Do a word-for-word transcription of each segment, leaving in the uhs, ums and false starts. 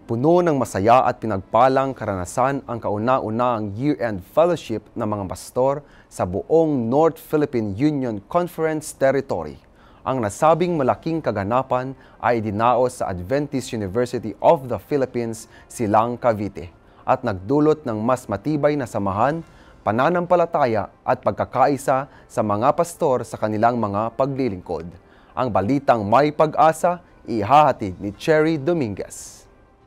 Puno ng masaya at pinagpalang karanasan ang kauna-unahang year-end fellowship ng mga pastor sa buong North Philippine Union Conference Territory. Ang nasabing malaking kaganapan ay dinaos sa Adventist University of the Philippines, Silang, Cavite at nagdulot ng mas matibay na samahan, pananampalataya at pagkakaisa sa mga pastor sa kanilang mga paglilingkod. Ang balitang may pag-asa, ihahatid ni Cherry Dominguez.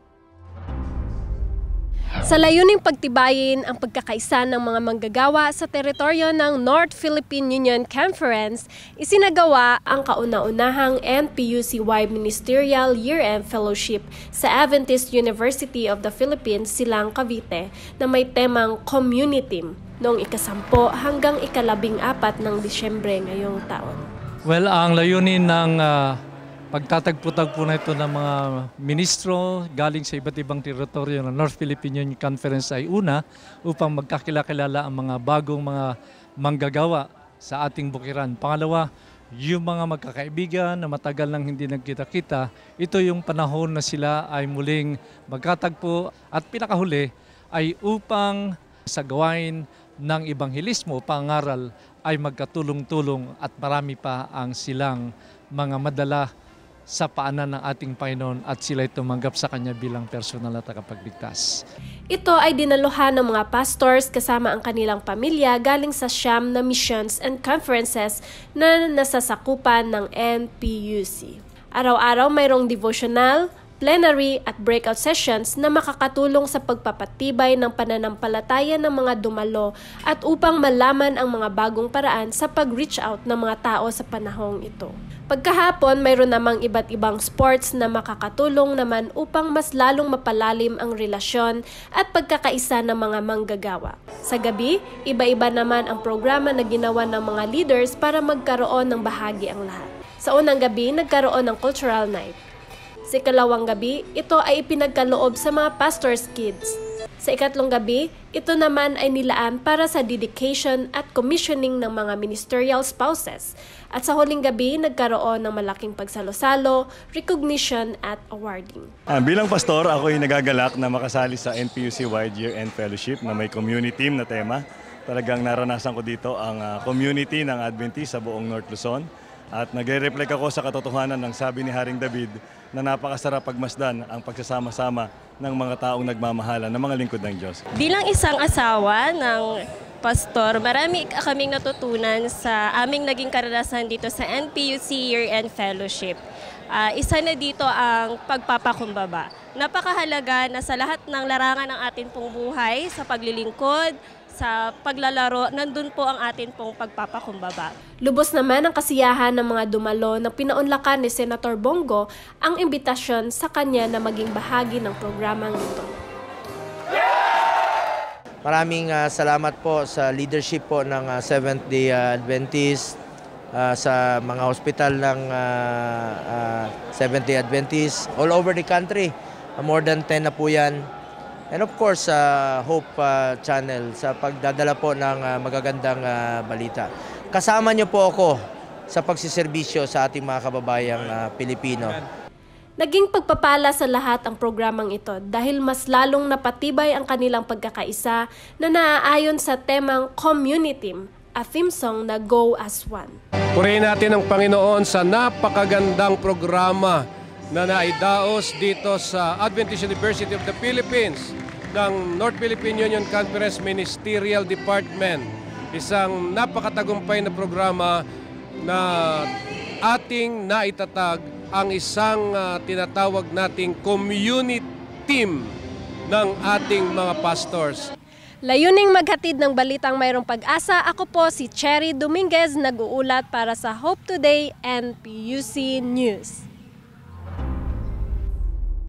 Sa layuning pagtibayin ang pagkakaisa ng mga manggagawa sa teritoryo ng North Philippine Union Conference, isinagawa ang kauna-unahang N P U C Y Ministerial Year-End Fellowship sa Adventist University of the Philippines, Silang, Cavite na may temang Community noong ikasampo hanggang ikalabing apat ng Disyembre ngayong taon. Well, ang layunin ng uh, pagtatagpo-tagpo na ito ng mga ministro galing sa iba't ibang teritoryo ng North Philippine Union Conference ay una upang magkakilala ang mga bagong mga manggagawa sa ating bukiran. Pangalawa, yung mga magkakaibigan na matagal nang hindi nagkita-kita, ito yung panahon na sila ay muling magkatagpo at pinakahuli ay upang sa gawain ng ebanghelismo, pangaral ay magkatulong-tulong at marami pa ang silang mga madala sa paanan ng ating Panginoon at sila'y tumanggap sa Kanya bilang personal na tagapagligtas. Ito ay dinaluhan ng mga pastors kasama ang kanilang pamilya galing sa siyam na missions and conferences na nasasakupan ng N P U C. Araw-araw mayroong devotional, plenary at breakout sessions na makakatulong sa pagpapatibay ng pananampalataya ng mga dumalo at upang malaman ang mga bagong paraan sa pag-reach out ng mga tao sa panahong ito. Pagkahapon, mayroon namang iba't ibang sports na makakatulong naman upang mas lalong mapalalim ang relasyon at pagkakaisa ng mga manggagawa. Sa gabi, iba-iba naman ang programa na ginawa ng mga leaders para magkaroon ng bahagi ang lahat. Sa unang gabi, nagkaroon ng cultural night. Sa ikalawang gabi, ito ay ipinagkaloob sa mga pastors' kids. Sa ikatlong gabi, ito naman ay nilaan para sa dedication at commissioning ng mga ministerial spouses. At sa huling gabi, nagkaroon ng malaking pagsalo-salo, recognition at awarding. Ah, bilang pastor, ako ay nagagalak na makasali sa N P U C Wide Year-End Fellowship na may community team na tema. Talagang naranasan ko dito ang uh, community ng Adventist sa buong North Luzon. At nagre-reflect ako sa katotohanan ng sabi ni Haring David na napakasarap pagmasdan ang pagsasama-sama ng mga taong nagmamahalan ng mga lingkod ng Diyos. Bilang isang asawa ng pastor, marami kaming natutunan sa aming naging karanasan dito sa N P U C Year-End Fellowship. Uh, isa na dito ang pagpapakumbaba. Napakahalaga na sa lahat ng larangan ng ating pong buhay, sa paglilingkod, sa paglalaro, nandun po ang atin pong pagpapakumbaba. Lubos naman ang kasiyahan ng mga dumalo na pinaunlakan ni Senator Bongo ang imbitasyon sa kanya na maging bahagi ng programang ito. Maraming uh, salamat po sa leadership po ng uh, Seventh-day uh, Adventist, uh, sa mga hospital ng uh, uh, Seventh-day Adventist all over the country. Uh, more than ten na po yan. And of course, sa uh, Hope uh, Channel sa pagdadala po ng uh, magagandang uh, balita. Kasama niyo po ako sa pagsiservisyo sa ating mga kababayang uh, Pilipino. Naging pagpapala sa lahat ang programang ito dahil mas lalong napatibay ang kanilang pagkakaisa na naaayon sa temang Community, a theme song na Go as One. Purihin natin ang Panginoon sa napakagandang programa na naidaos dito sa Adventist University of the Philippines ng North Philippine Union Conference Ministerial Department. Isang napakatagumpay na programa na ating naitatag ang isang uh, tinatawag nating community team ng ating mga pastors. Layuning maghatid ng balitang mayroong pag-asa, ako po si Cherry Dominguez, nag-uulat para sa Hope Today N P U C News.